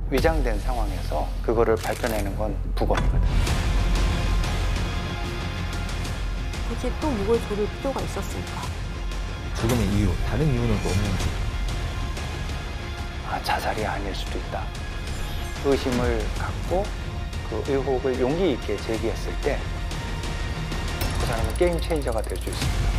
위장된 상황에서 그거를 밝혀내는 건 부검이거든. 굳이 또 목을 조를 필요가 있었을까? 죽음의 이유, 다른 이유는 또 없는지. 자살이 아닐 수도 있다. 의심을 갖고 그 의혹을 용기 있게 제기했을 때 그 사람은 게임 체인저가 될 수 있습니다.